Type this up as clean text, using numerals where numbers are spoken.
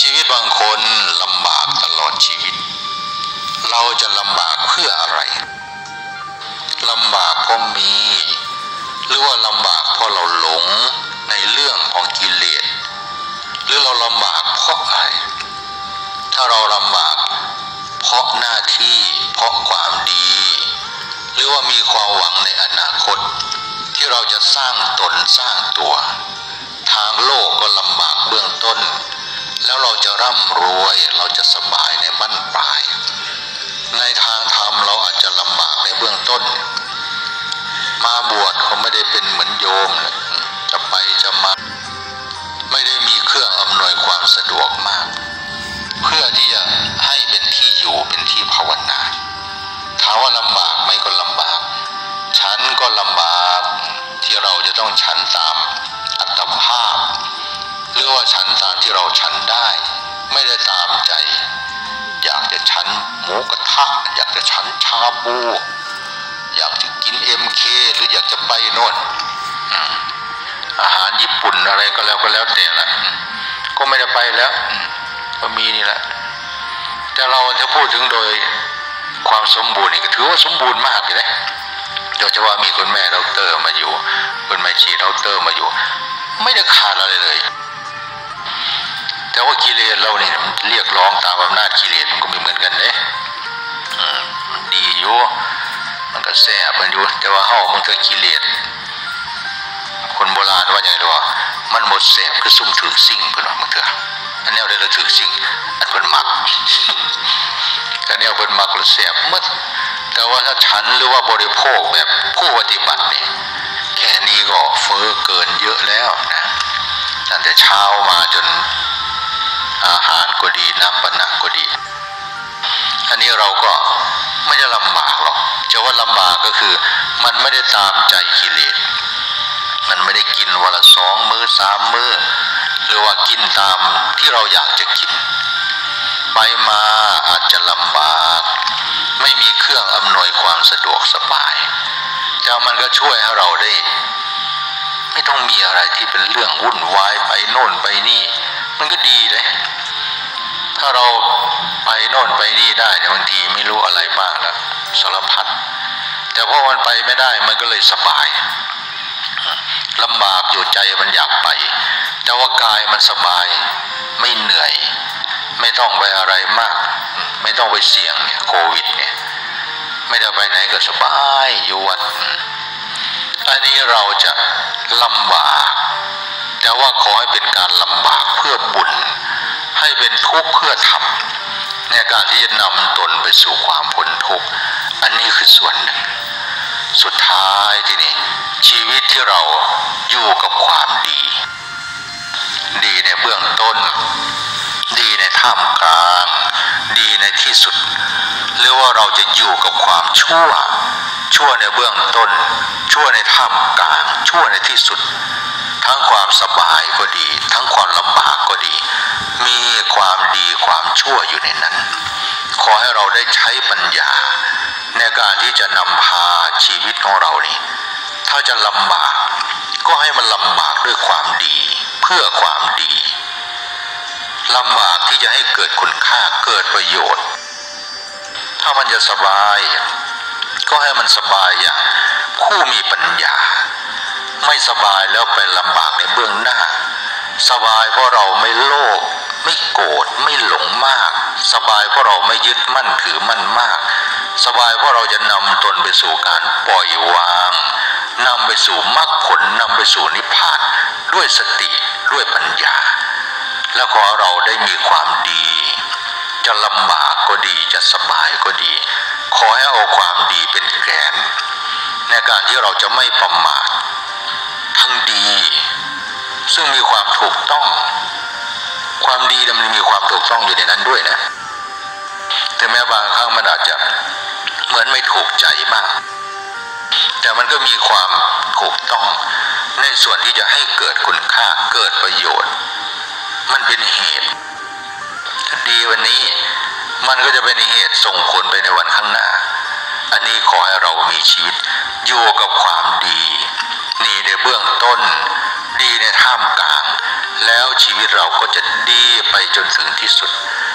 ชีวิตบางคนลำบากตลอดชีวิตเราจะลำบากเพื่ออะไรลำบากเพราะมีหรือว่าลำบากเพราะเราหลงในเรื่องของกิเลสหรือเราลำบากเพราะอะไรถ้าเราลำบากเพราะหน้าที่เพราะความดีหรือว่ามีความหวังในอนาคตที่เราจะสร้างตนสร้างตัวทางโลกก็ลำบากเบื้องต้นแล้วเราจะร่ำรวยเราจะสบายในบั้นปลายในทางธรรมเราอาจจะลำบากในเบื้องต้นมาบวชเขาไม่ได้เป็นเหมือนโยมจะไปจะมาไม่ได้มีเครื่องอำนวยความสะดวกมากเพื่อที่จะให้เป็นที่อยู่เป็นที่ภาวนาถามว่าลำบากไหมก็ลำบากฉันก็ลำบากที่เราจะต้องฉันตามอัตภาพหรือว่าฉันตามที่เราฉันได้ไม่ได้ตามใจอยากจะฉันหมูกระทะอยากจะฉันชาบูอยากจะกิน MK หรืออยากจะไปโน่นอาหารญี่ปุ่นอะไรก็แล้วแต่ละก็ไม่ได้ไปแล้วก็มีนี่แหละแต่เราจะพูดถึงโดยความสมบูรณ์นี่ก็ถือว่าสมบูรณ์มากเลยนะโดยเฉพาะมีคุณแม่ดอกเตอร์มาอยู่คุณแม่ชีดอกเตอร์มาอยู่ไม่ได้ขาดอะไรเลยแต่ว่ากิเลสเราเนี่ยเรียกร้องตามอำนาจกิเลสมันก็ไม่เหมือนกันเลยดีอยู่มันก็แซ่บมันอยู่แต่ว่าเฮ้ามันก็กิเลสคนโบราณว่าอย่างไรวะมันหมดแสบคือซุ่มถือสิ่งเพื่อนว่ามันเถอะอันนี้เราถือสิ่งอันเป็นมักอันนี้เป็นมักเราแสบมัดแต่ว่าถ้าฉันหรือว่าบริโภคแบบผู้ปฏิบัติเนี่ยแค่นี้ก็เฟ้อเกินเยอะแล้วนะตั้งแต่เช้ามาจนอาหารก็ดีน้ำปนะก็ดีอันนี้เราก็ไม่ได้ลำบากหรอกจะว่าลำบากก็คือมันไม่ได้ตามใจกิเลสมันไม่ได้กินวันละ2 มื้อ 3 มื้อหรือว่ากินตามที่เราอยากจะกินไปมาอาจจะลำบากไม่มีเครื่องอำนวยความสะดวกสบายแต่มันก็ช่วยให้เราได้ไม่ต้องมีอะไรที่เป็นเรื่องวุ่นวายไปโน่นไปนี่มันก็ดีเลยถ้าเราไปโน่นไปนี่ได้บางทีไม่รู้อะไรบ้างแล้วสารพัดแต่พอมันไปไม่ได้มันก็เลยสบายลำบากอยู่ใจมันอยากไปแต่ว่ากายมันสบายไม่เหนื่อยไม่ต้องไปอะไรมากไม่ต้องไปเสี่ยงเนี่ยโควิดเนี่ยไม่ได้ไปไหนก็สบายอยู่วัดอันนี้เราจะลำบากแต่ว่าขอให้เป็นการลำบากเพื่อบุญให้เป็นทุกข์เพื่อธรรมในการที่จะนำตนไปสู่ความพ้นทุกข์อันนี้คือส่วนหนึ่งสุดท้ายที่นี่ชีวิตที่เราอยู่กับความดีดีในเบื้องต้นดีในท่ามกลางดีในที่สุดหรือว่าเราจะอยู่กับความชั่วในเบื้องต้นชั่วในท่ามกลางชั่วในที่สุดทั้งความสบายก็ดีทั้งความลำบากก็ดีมีความดีความชั่วอยู่ในนั้นขอให้เราได้ใช้ปัญญาในการที่จะนำพาชีวิตของเรานี่ถ้าจะลำบากก็ให้มันลำบากด้วยความดีเพื่อความดีลำบากที่จะให้เกิดคุณค่าเกิดประโยชน์ถ้ามันจะสบายก็ให้มันสบายอย่างผู้มีปัญญาไม่สบายแล้วไปลำบากในเบื้องหน้าสบายเพราะเราไม่โลภไม่โกรธไม่หลงมากสบายเพราะเราไม่ยึดมั่นถือมั่นมากสบายเพราะเราจะนำตนไปสู่การปล่อยวางนำไปสู่มรรคผลนำไปสู่นิพพานด้วยสติด้วยปัญญาแล้วขอเราได้มีความดีจะลำบากก็ดีจะสบายก็ดีขอให้เอาความดีเป็นแกนในการที่เราจะไม่ประมาททั้งดีซึ่งมีความถูกต้องความดีมันมีความถูกต้องอยู่ในนั้นด้วยนะแต่แม้บางครั้งมันอาจจะเหมือนไม่ถูกใจบ้างแต่มันก็มีความถูกต้องในส่วนที่จะให้เกิดคุณค่าเกิดประโยชน์มันเป็นเหตุดีวันนี้มันก็จะเป็นเหตุส่งผลไปในวันข้างหน้าอันนี้ขอให้เรามีชีวิตอยู่กับความดีนี่ในเบื้องต้นดีในท่ามกลางแล้วชีวิตวิตเราก็จะดีไปจนถึงที่สุด